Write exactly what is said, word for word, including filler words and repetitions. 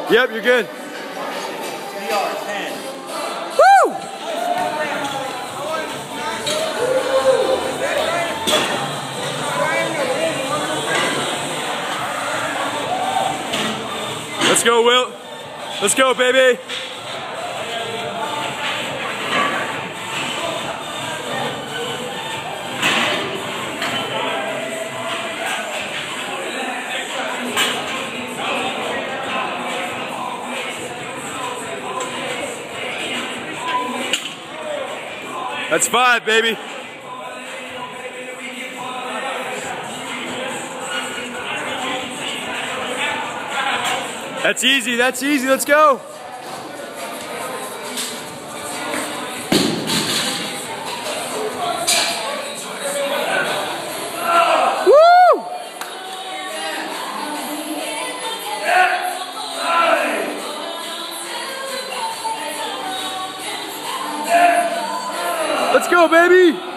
Yep, you're good. We are ten. Woo! Let's go, Will. Let's go, baby. That's five, baby. That's easy, that's easy, let's go. Woo! Let's go, baby.